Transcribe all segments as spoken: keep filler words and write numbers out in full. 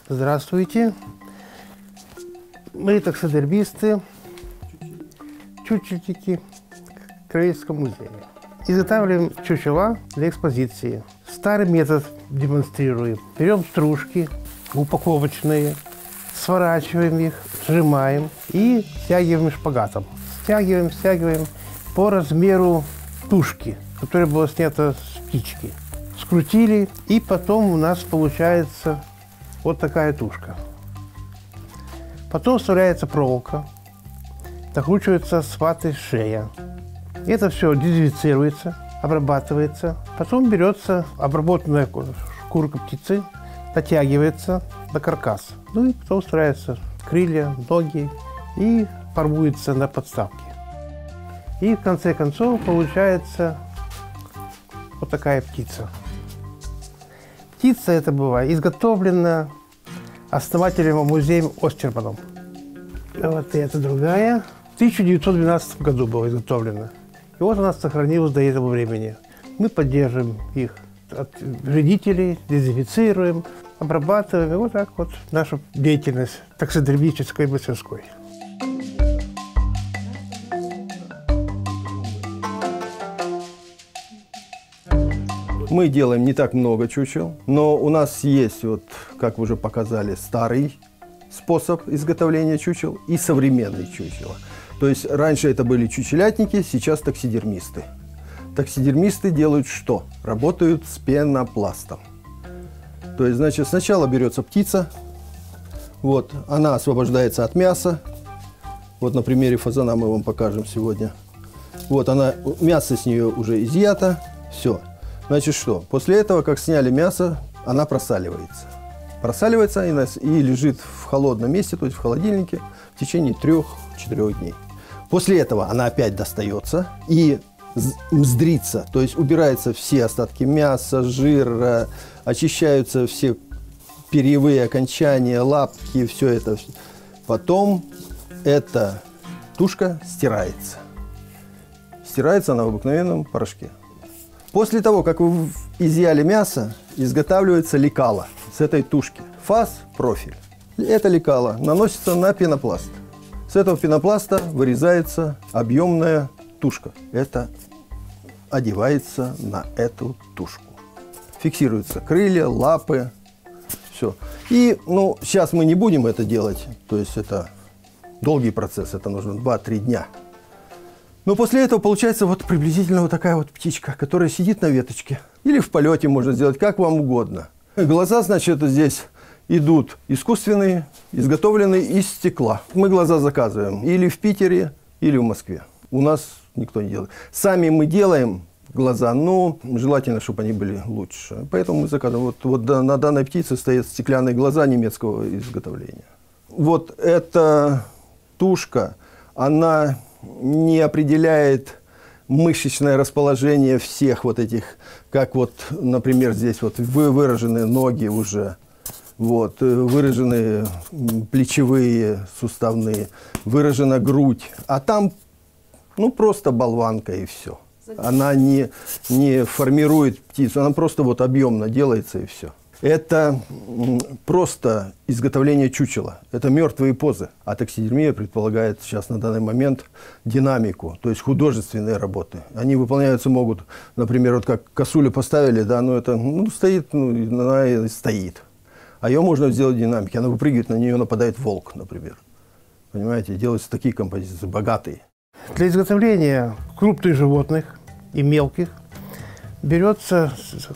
Здравствуйте. Мы таксидермисты, чучельники Краеведческого музея. Изготавливаем чучела для экспозиции. Старый метод демонстрируем. Берем стружки упаковочные, сворачиваем их, сжимаем и стягиваем шпагатом. Стягиваем, стягиваем по размеру тушки, которая была снята с птички. Скрутили, и потом у нас получается вот такая тушка. Потом вставляется проволока, накручивается с ватой шея. Это все дезинфицируется, обрабатывается. Потом берется обработанная шкурка птицы, натягивается на каркас. Ну и потом вставляются крылья, ноги и формуется на подставке. И в конце концов получается вот такая птица. Птица эта была изготовлена основателем музея Остерманом. Вот эта другая. В тысяча девятьсот двенадцатом году была изготовлена. И вот она сохранилась до этого времени. Мы поддерживаем их от вредителей, дезинфицируем, обрабатываем. И вот так вот наша деятельность таксидермической мастерской. Мы делаем не так много чучел, но у нас есть, вот, как вы уже показали, старый способ изготовления чучел и современный чучела. То есть раньше это были чучелятники, сейчас таксидермисты. Таксидермисты делают что? Работают с пенопластом. То есть, значит, сначала берется птица, вот, она освобождается от мяса. Вот на примере фазана мы вам покажем сегодня. Вот она, мясо с нее уже изъято, все. Значит, что? После этого, как сняли мясо, она просаливается. Просаливается и, нас, и лежит в холодном месте, то есть в холодильнике, в течение трёх-четырёх дней. После этого она опять достается и мздрится, то есть убираются все остатки мяса, жира, очищаются все перьевые окончания, лапки, все это. Потом эта тушка стирается. Стирается она в обыкновенном порошке. После того, как вы изъяли мясо, изготавливается лекало с этой тушки. Фас, профиль. Это лекало наносится на пенопласт. С этого пенопласта вырезается объемная тушка. Это одевается на эту тушку. Фиксируются крылья, лапы, все. И, ну, сейчас мы не будем это делать. То есть это долгий процесс, это нужно два-три дня. Но после этого получается вот приблизительно вот такая вот птичка, которая сидит на веточке. Или в полете можно сделать, как вам угодно. Глаза, значит, здесь идут искусственные, изготовленные из стекла. Мы глаза заказываем или в Питере, или в Москве. У нас никто не делает. Сами мы делаем глаза, но желательно, чтобы они были лучше. Поэтому мы заказываем. Вот, вот на данной птице стоят стеклянные глаза немецкого изготовления. Вот эта тушка, она не определяет мышечное расположение всех вот этих, как вот, например, здесь вот выражены ноги уже, вот, выражены плечевые суставные, выражена грудь, а там, ну, просто болванка и все. Она не, не формирует птицу, она просто вот объемно делается и все. Это просто изготовление чучела, это мертвые позы. А таксидермия предполагает сейчас на данный момент динамику, то есть художественные работы. Они выполняются могут, например, вот как косулю поставили, да, ну это ну, стоит, ну, она и стоит. А ее можно сделать динамики, она выпрыгивает, на нее нападает волк, например. Понимаете, делаются такие композиции, богатые. Для изготовления крупных животных и мелких берется...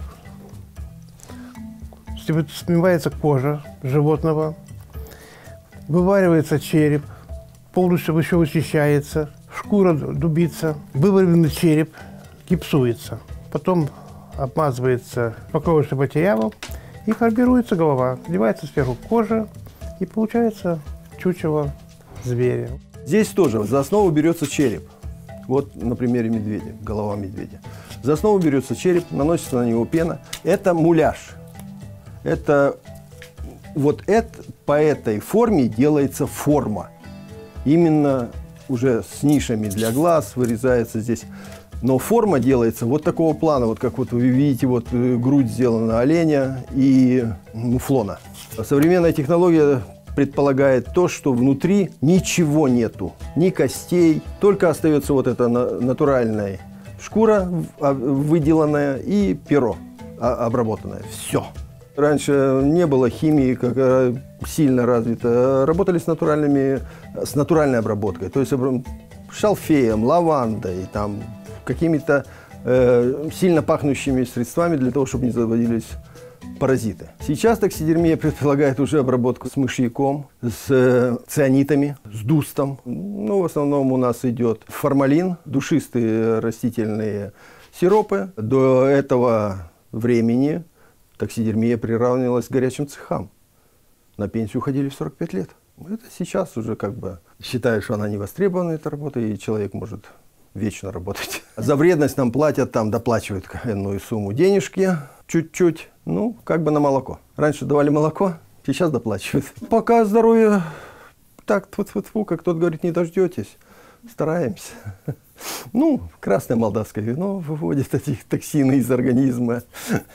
Смывается кожа животного, вываривается череп, полностью еще вычищается, шкура дубится, вываренный череп гипсуется, потом обмазывается упаковочным материалом и формируется голова. Одевается сверху кожа и получается чучело зверя. Здесь тоже за основу берется череп. Вот на примере медведя, голова медведя. За основу берется череп, наносится на него пена. Это муляж. Это вот это, по этой форме делается форма. Именно уже с нишами для глаз вырезается здесь. Но форма делается вот такого плана, вот как вот вы видите, вот грудь сделана оленя и муфлона. Современная технология предполагает то, что внутри ничего нету, ни костей, только остается вот эта натуральная шкура выделанная и перо обработанное. Все. Раньше не было химии, как сильно развита. Работали с натуральными, с натуральной обработкой, то есть шалфеем, лавандой, там какими-то э, сильно пахнущими средствами для того, чтобы не заводились паразиты. Сейчас таксидермия предполагает уже обработку с мышьяком, с э, цианитами, с дустом. Ну, в основном у нас идет формалин, душистые растительные сиропы. До этого времени таксидермия приравнивалась к горячим цехам. На пенсию уходили в сорок пять лет. Это сейчас уже как бы считают, что она не востребована, эта работа, и человек может вечно работать. За вредность нам платят, там доплачивают энную сумму денежки, чуть-чуть, ну, как бы на молоко. Раньше давали молоко, сейчас доплачивают. Пока здоровье так, тьфу-тьфу-тьфу, как тот говорит, не дождетесь, стараемся. Ну, красное молдавское вино выводит эти токсины из организма.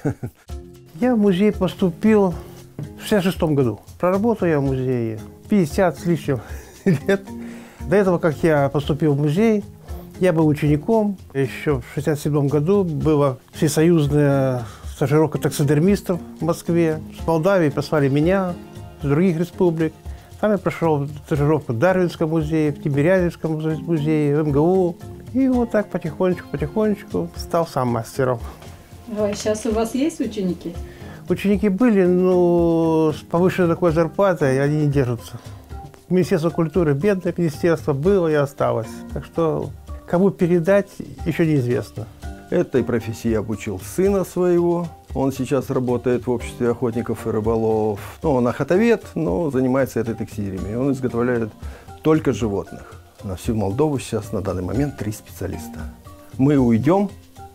Я в музей поступил в шестьдесят шестом году. Проработал я в музее пятьдесят с лишним лет. До этого, как я поступил в музей, я был учеником. Еще в шестьдесят седьмом году была всесоюзная стажировка таксидермистов в Москве. С Молдавии послали меня, с других республик. Там я прошел стажировку в Дарвинском музее, в Тимирязевском музее, в эм гэ у. И вот так потихонечку-потихонечку стал сам мастером. А сейчас у вас есть ученики? Ученики были, но с повышенной такой зарплатой они не держатся. Министерство культуры, бедное министерство, было и осталось. Так что кому передать, еще неизвестно. Этой профессии я обучил сына своего. Он сейчас работает в обществе охотников и рыболовов. Ну, он охотовед, но занимается этой таксидермией. Он изготовляет только животных. На всю Молдову сейчас на данный момент три специалиста. Мы уйдем,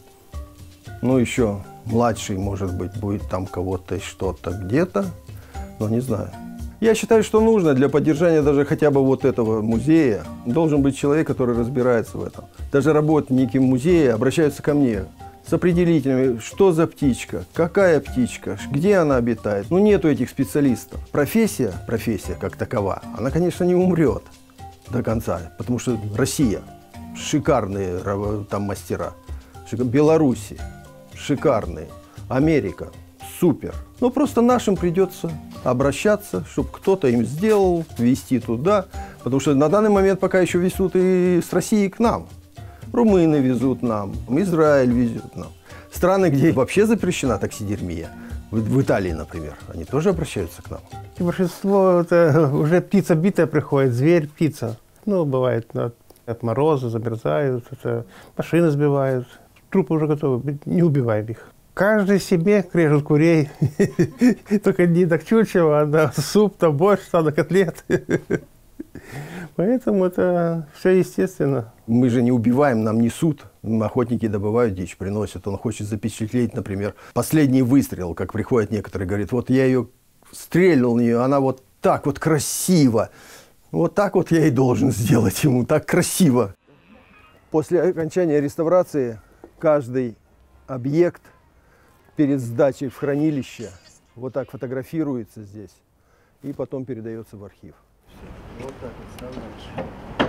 ну еще младший, может быть, будет там кого-то что-то где-то, но не знаю. Я считаю, что нужно для поддержания даже хотя бы вот этого музея, должен быть человек, который разбирается в этом. Даже работники музея обращаются ко мне с определителями, что за птичка, какая птичка, где она обитает. Ну, нету этих специалистов. Профессия, профессия как такова, она, конечно, не умрет до конца, потому что Россия, шикарные там мастера, Беларусь, шикарные, Америка, супер. Но просто нашим придется обращаться, чтобы кто-то им сделал, везти туда, потому что на данный момент пока еще везут и с России к нам. Румыны везут нам, Израиль везет нам. Страны, где вообще запрещена таксидермия, в, в Италии, например, они тоже обращаются к нам. И большинство это уже птица битая приходит, зверь, птица. Ну, бывает, от, от мороза замерзают, это, машины сбивают. Трупы уже готовы, не убиваем их. Каждый себе режут курей, только не так чучело, а на суп, на борщ, на котлет. Поэтому это все естественно. Мы же не убиваем, нам несут. Охотники добывают дичь, приносят. Он хочет запечатлеть, например, последний выстрел, как приходят некоторые, говорят, вот я ее стрельнул в нее, она вот так вот красиво. Вот так вот я и должен сделать ему, так красиво. После окончания реставрации каждый объект перед сдачей в хранилище вот так фотографируется здесь и потом передается в архив. Вот так вот вставляешь.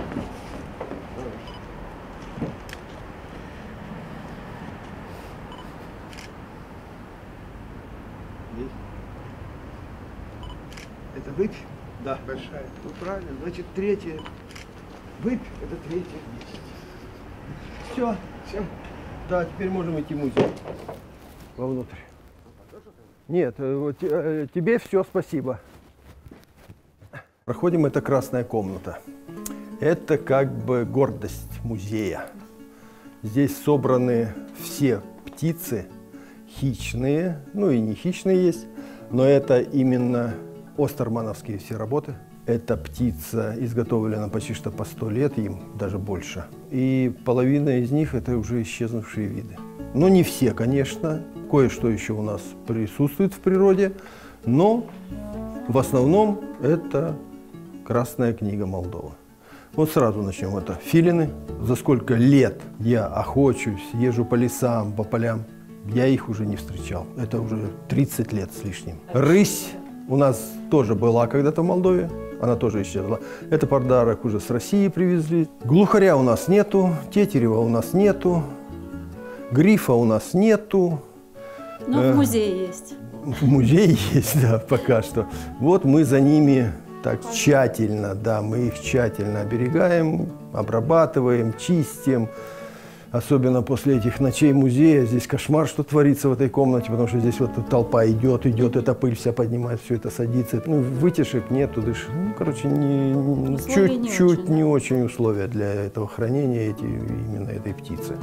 Это выпь? Да. Большая. Ну правильно, значит третья. Выпь это третья. Все. Все. Да, теперь можем идти в музей. Вовнутрь. Нет, вот, тебе все спасибо. Проходим, это красная комната. Это как бы гордость музея. Здесь собраны все птицы, хищные, ну и не хищные есть, но это именно остермановские все работы. Эта птица изготовлена почти что по сто лет, им даже больше. И половина из них это уже исчезнувшие виды. Но не все, конечно. Кое-что еще у нас присутствует в природе, но в основном это Красная книга Молдовы. Вот сразу начнем. Это филины. За сколько лет я охочусь, езжу по лесам, по полям, я их уже не встречал. Это уже тридцать лет с лишним. Рысь У нас тоже была когда-то в Молдове, она тоже исчезла. Это подарок уже с России привезли. Глухаря у нас нету, тетерева у нас нету, грифа у нас нету. Но в музее есть. В музее есть, да, пока что. Вот мы за ними так тщательно, да, мы их тщательно оберегаем, обрабатываем, чистим. Особенно после этих ночей музея. Здесь кошмар, что творится в этой комнате, потому что здесь вот толпа идет, идет, эта пыль вся поднимает, все это садится. Ну, вытяжек нету, дышит. Ну, короче, чуть-чуть не, не очень условия для этого хранения эти, именно этой птицы.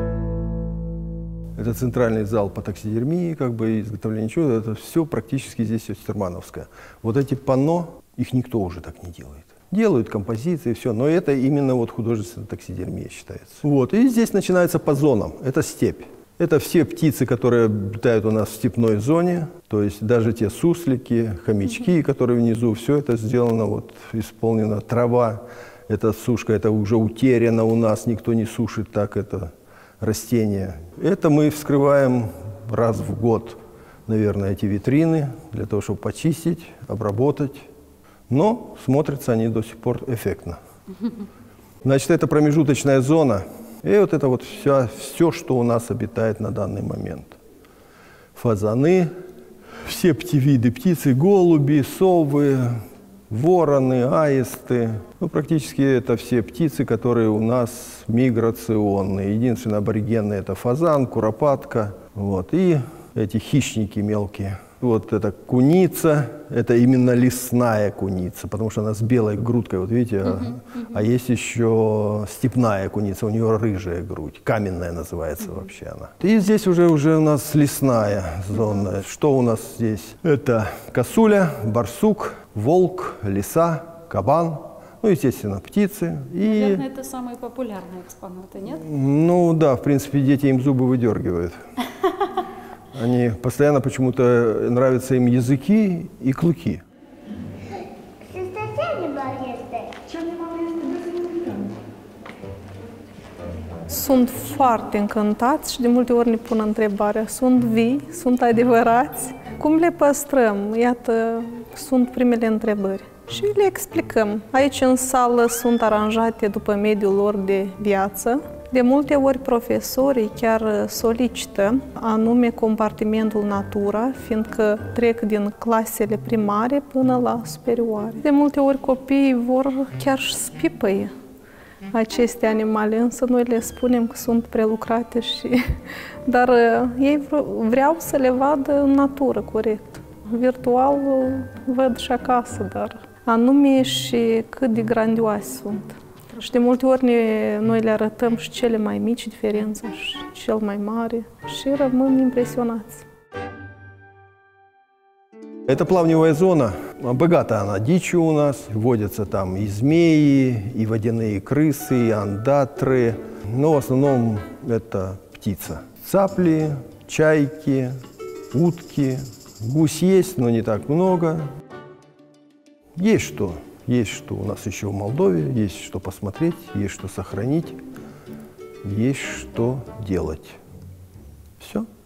Это центральный зал по таксидермии, как бы изготовление чуда. Это все практически здесь Остермановское. Вот эти панно, их никто уже так не делает. Делают композиции, все, но это именно вот художественная таксидермия считается. Вот, и здесь начинается по зонам. Это степь. Это все птицы, которые обитают у нас в степной зоне, то есть даже те суслики, хомячки, которые внизу, все это сделано, вот, исполнено. Трава, это сушка, это уже утеряно у нас, никто не сушит так это растение. Это мы вскрываем раз в год, наверное, эти витрины, для того, чтобы почистить, обработать. Но смотрятся они до сих пор эффектно. Значит, это промежуточная зона. И вот это вот все, все, что у нас обитает на данный момент. Фазаны, все птивиды птицы, голуби, совы, вороны, аисты. Ну, практически это все птицы, которые у нас миграционные. Единственное, аборигенные – это фазан, куропатка. Вот, и эти хищники мелкие. Вот это куница, это именно лесная куница, потому что она с белой грудкой, вот видите, uh-huh, uh-huh. А есть еще степная куница, у нее рыжая грудь, каменная называется uh-huh. вообще она. И здесь уже, уже у нас лесная зона. Uh-huh. Что у нас здесь? Это косуля, барсук, волк, лиса, кабан, ну, естественно, птицы. И... Наверное, это самые популярные экспонаты, нет? Ну да, в принципе, дети им зубы выдергивают. Они постоянно почему-то нравятся им языки и клыки. Sunt foarte încântați și de multe ori ne pun întrebarea, sunt vii, sunt adevărați? Cum le păstrăm? Iată, sunt primele întrebări. Și le explicăm. Aici în sală sunt aranjate după mediul lor de viață. De multe ori profesorii chiar solicită anume compartimentul natura, fiindcă trec din clasele primare până la superioare. De multe ori copiii vor chiar și spipăie aceste animale, însă noi le spunem că sunt prelucrate și... Dar ei vreau să le vadă în natură, corect. Virtual văd și acasă, dar anume și cât de grandioase sunt. Și de multe ori ne, noi le arătăm și cele mai mici diferențe și cel mai mare și rămân impresionați. Это плавневая зона, богата она дичью у нас, водятся там и змеи, и водяные крысы, и андатры, но в основном это птица. Цапли, чайки, утки, гусь есть, но не так много. Есть что. Есть что у нас еще в Молдове, есть что посмотреть, есть что сохранить, есть что делать. Все.